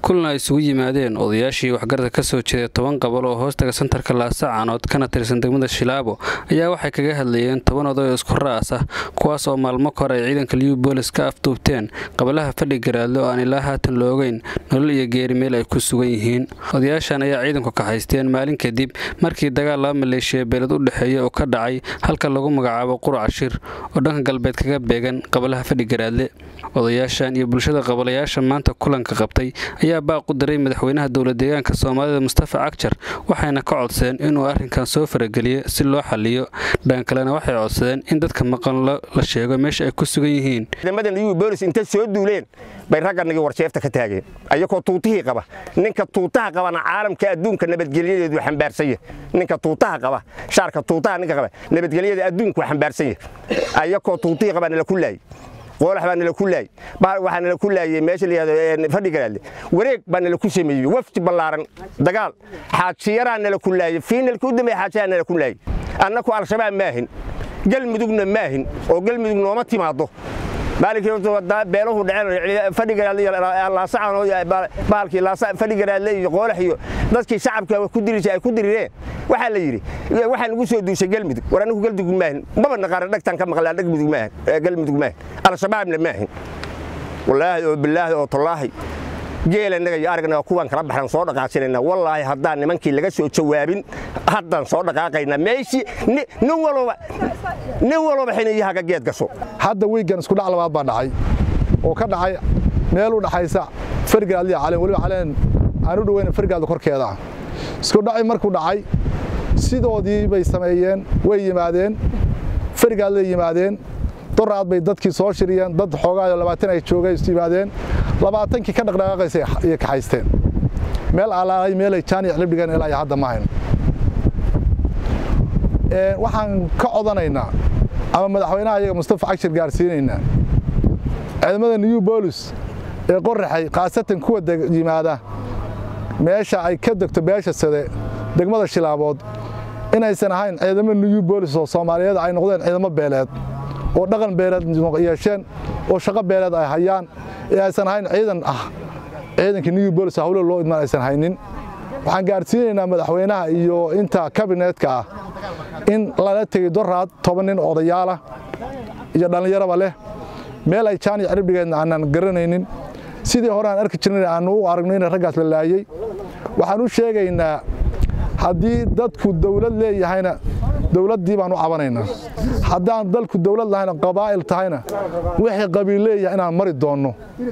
kulna ay isugu yimaadeen odayaashii waxgarada ka soo jeeday 10 gobol oo hoostaga santarka Laascaanood kana tirsan degmada Shilaabo ayaa waxay kaga hadlayeen 10 oday isku raas ah kuwaas oo maalmo ka hor ay ciidanka Liyu Booliis ka afduubteen qabalaha Fadhigaraadle oo aan ilaa haatan loogeyn nolol iyo geeri meel ay ku sugan yihiin. Odayaashan ayaa ciidanku ka haysteen maalin kadib markii dagaal la maleeshiyo beelad u dhaxeeya oo ka dhacay halka lagu magacaabo Qurcashir oo dhanka galbeed kaga beegan qabalaha Fadhigaraadle. Odayaashan iyo bulshada qabalayaasha maanta kulanka qabtay ayaa baaq u diray madaxweynaha dowladda deegaanka Soomaalida Mustafa Cagjar waxayna ka codsadeen inuu arrinkan soo farageliyo si loo xalliyo. Dhan kalena waxay codsadeen in dadka maqan la sheego meesha ay ku sugan yihiin. Ciidamada Liyu Booliis inta soo duuleen bay ragganagi warsheefta ka taageen ayagoo tuutihii qaba ninka tuutaha qabana caalamka adduunka nabadgelyadeedu xambaarsan yahay ninka tuutaha qaba shaarka tuutaha ninka qaba nabadgelyada adduunku xambaarsan yahay ayagoo tuutihii qabana la kullay qoolax baan la kullay waxaan la kullayay meesha la yiraahdo Fadhigaraadle wareeg baan la ku sameeyay wafti ballaaran dagaal xaajiyaraan la kullay fiinalku damay xaajiyaan la kullay annaku al-shabaab maahin galmudugna maahin oo galmudug nooma timaado maalintii wada beeluhu dhaceen Fadhigaraadle Laascaanood baalkii Fadhigaraadle iyo qoolax iyo dadkii shacabka ku dirisay ay ku dirireen waxa la yiri waxaan ugu soo duushay galmudug war anigu galmudug maahin maba naqaan dhagtan ka maqlaa galmudug maahin al-shabaabna maahin wallaahi oo billaahi oo tallaahi geelanaga iyo aragna kuwan kala baxan soo dhaqaaqsanayna wallaahi haddaan nimankii laga soo jawaabin haddaan soo dhaqaaqayna meeshii nin walba xinayaha ka geed gasho hadda weegan isku dhac labaad baa dhacay oo ka dhacay meel u dhaxaysa Fadhigaraadle caleen waliba caleen aan u dhaweyn Fadhigaraadle korkeeda isku dhacay markuu dhacay sidoodii bay sameeyeen way yimaadeen Fadhigaraadle yimaadeen doraad bay dadkii soo shiriyeen dad xogaayo 20 ay joogay yimaadeen 20 ka dhaqdhaqaaqaysay ay ka haysteen meel alaalay meel ay jaani xilbigan ilaa hadda ma hayn waxaan ka codanaynaa ama madaxweynaha iyaga Mustafa Cagjar gaarsiinaynaa ciidamada Liyu Booliis ee qorraxay qaasatan kuwa yimaada meesha ay ka degto beesha sade degmada Shilaabood inaysan ahayn ciidamada Liyu Booliis oo Soomaaliyeed ay noqdeen ciidamo beeleed oo dhaqan beeleed yeesheen oo shaqo beeleed ay hayaan aysan ahayn ciidan ciidanka Liyu Booliis hawlo loo idmaan aysan haynin waxaan gaarsiinaynaa madaxweynaha iyo inta kabineetka in lala tagay doraad 10 nin odayaal ah iyo dhalinyarada leh meel ay jaani cirbigeedna aanan garanaynin sidii hore aan arki jirnay aan u aragnay in raggaas la laayay waxaan u sheegaynaa haddii dadku dawlad leeyahayna dawladdii baan u cabanaynaa haddaan dalku dawlad lahayna qabaa'il tahayna wixii qabiil leeyahay inaan mari doono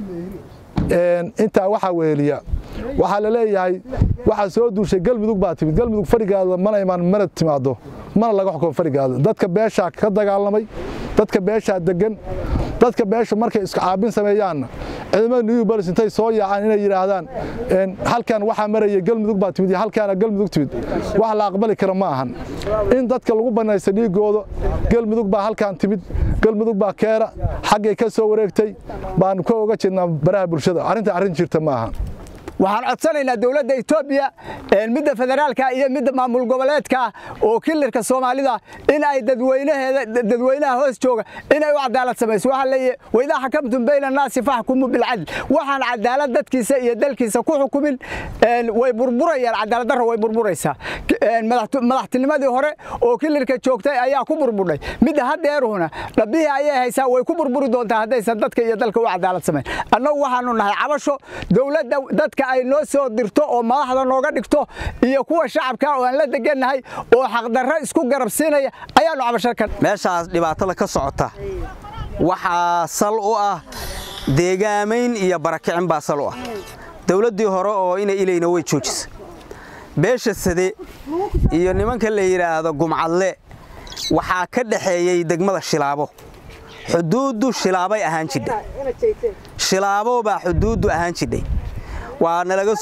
inta waxa weeliya waxa la leeyahay waxa soo duushay galmudug baa timid galmudug Fadhigaraadle mana iman mana timaado mana laga xukumo Fadhigaraadle dadka beesha ka dagaalamay dadka beesha degan dadka beesha markay isku caabin sameeyaan ciidamada Liyu Booliis intay soo yaacaan inay yiraahdaan halkan waxa maraya galmudug baa timid halkan galmudug timid wax la aqbali karo ma ahan in dadka lagu banaysan dhigooda galmudug baa halkan timid galmudug baa keera xaqay ka soo wareegtay baan ku oga jeednaa baraha bulshada arrin jirta ma ahan waxaan codsanaynaa dawladda Itoobiya midda federaalka iyo midda maamul goboleedka oo kilarka Soomaalida in ay dadweynaha hoos jooga in ay u cadaalad sameeyso waxa leeyahay wayda xakamtum bayna naas fahkumu bil adl waxaan cadaalad dadkiisa iyo dalkiisa ku xukumin way burburayaan cadaalad darro way burburaysaa madaxtinimadii hore oo kilarka joogtay ayaa ku burburay midda hadeeruna dhabihi ayay haysaa way ku burburi doontaa hadaysan dadka iyo dalka u cadaalad sameeyaan annagu waxaanu nahay cabasho dawladda dadka ay noo soo dirto oo madaxda nooga dhigto iyo kuwa shacabka oo aan la deganahay oo xaq darro isku garabsiinaya ayaanu cabasho ka meeshaas dhibaatada ka socota waxa sal u ah deegaameyn iyo barakicin baa sal u ah dawladdii hore oo inay ilayna way joojisay beesha sade iyo nimanka la yiraahdo Gumcadle waxa ka dhaxeeyay degmada Shilaabo xuduudu Shilaabay ahaan jidhay Shilaabo baa xuduudu ahaan jidhay waana laga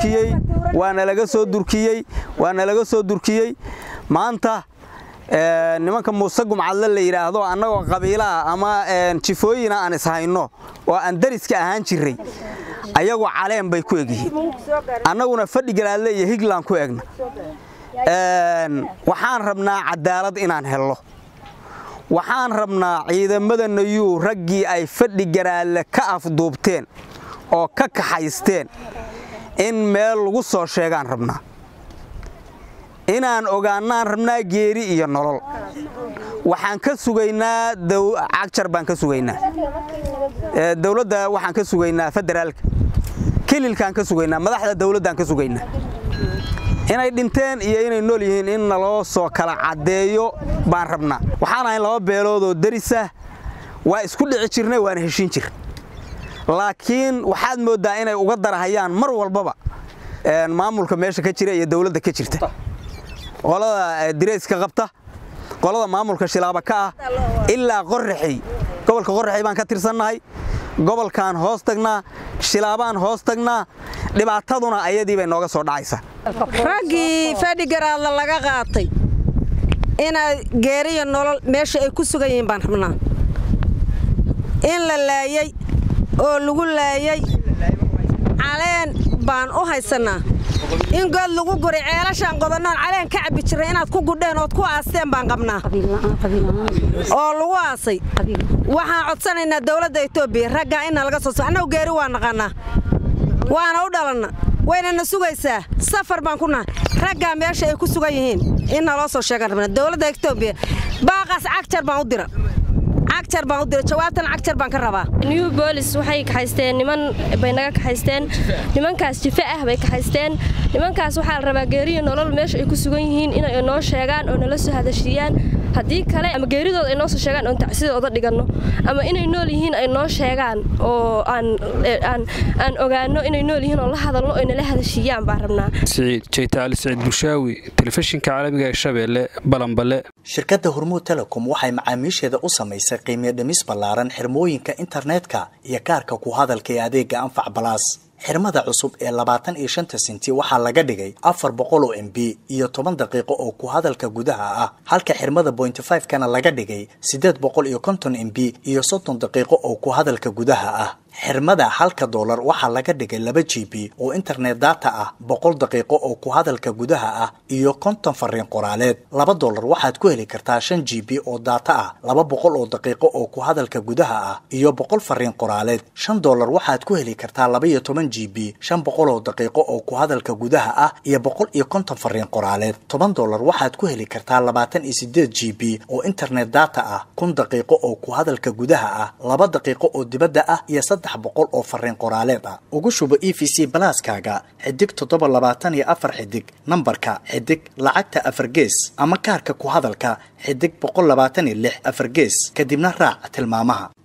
soo durkiyay maanta nimanka Muuse Gumcadle la yiraahdo annagoo qabiilaa ama jifooyina aan ishayno oo aan dariska ahaan jiray ayagoo caleen bay ku egyihiin annaguna Fadhigaraadle iyo Higland ku egna waxaan rabnaa cadaalad inaan helno waxaan rabnaa ciidamada Liyu raggii ay Fadhigaraadle ka afduubteen oo ka kaxaysteen in meel lagu soo sheegaan rabnaa inaan ogaanaan rabnaa geeri iyo nolol waxaan ka sugaynaa cagjar baan ka sugaynaa dawladda waxaan ka sugaynaa federaalka kililkaan ka sugaynaa madaxda dawladdan ka sugaynaa inay dhinteen iyo inay nool yihiin in naloo soo kala cadeeyo baan rabnaa waxaan ahayn laba beelood oo darisa waa isku dhici jirnay waana heshiin jir laakiin waxaad moodaa inay uga darahayaan mar walbaba maamulka meesha ka jira iyo dawladda ka jirta qolada direyska qabta qolada maamulka Shilaabo ka ah ilaa Qorraxay gobolka Qorraxay baan ka tirsannahay gobolkan hoos tagnaa Shilaabaan hoos tagnaa dhibaataduna ayadii bay nooga soo dhacaysaa ragii fadhigaraad laga qaatay ina geeriyo nolol meesha ay ku sugan yihiin baan rabnaa in la laayay oo lagu laayay caleen baan u haysanaa in god lagu guray ceelashan qodanaan caleen ka cabi jiray inaad ku gudheen oo ku aasteen baan qabnaa oo lagu aasay waxaan codsanaynaa dawladda Itoobiya ragga in laga soo saarno geeri waa naqana waana u dhalana wayna sugaysaa safar baan ku nahay ragga meesha ay ku sugan yihiin in loo soo sheegan rabnaa dawladda Itoobiya baaqas cagjar baan u dira jawaabtan cagjar baan ka rabaa New Police waxay ka haysteen niman bay naga ka haysteen nimankaas jifa ah bay ka haysteen nimankaas waxa la rabaa geeriyo nolol meesha ay ku sugan yihiin in ay noo sheegaan oo nala soo hadashiyaan hadii kale ama geeridooda ay noo soo sheegaan oo tacsidooda dhigano ama inay nool yihiin ay noo sheegaan oo aan ogaano inay nool yihiin oo la hadalno oo nala hadashiyaan baan rabnaa Saciid Jeytaali Saciid Bulshaawi telefishinka caalamiga ee Shabeelle Balanbale shirkadda Hormuud Telecom waxay macaamiisheeda u samaysay qiimo dhimis ballaaran xirmooyinka internetka iyo kaarka ku hadalka ee adeega Anfac Plus xirmada cusub ee 25 senti waxa laga dhigay 400 MB iyo 10 daqiiqo oo ku hadalka gudaha ah halka xirmada 0.5 kana laga dhigay 850 MB iyo 30 daqiiqo oo ku hadalka gudaha ah xirmada $1 waxa laga dhigay 2 GB oo internet data ah 100 daqiiqo oo ku hadalka gudaha ah iyo 50 fariin qoraaleed $2 waxaad ku heli kartaa 5 GB oo data ah 200 oo daqiiqo oo ku hadalka gudaha ah iyo 100 fariin qoraaleed $5 waxaad ku heli kartaa 12 GB 500 oo daqiiqo oo ku hadalka gudaha ah iyo 150 fariin qoraaleed $10 waxaad ku heli kartaa 28 GB oo internet data ah 1000 daqiiqo oo ku hadalka gudaha ah 2 daqiiqo oo dibadda ah iyo 300 oo fariin qoraaleed ah ugu shubo EVC Plus-kaaga xidig 724 xidig nambarka xidig lacagta 4 gees ama kaarka ku hadalka xidig 126 4 gees kadibna raac tilmaamaha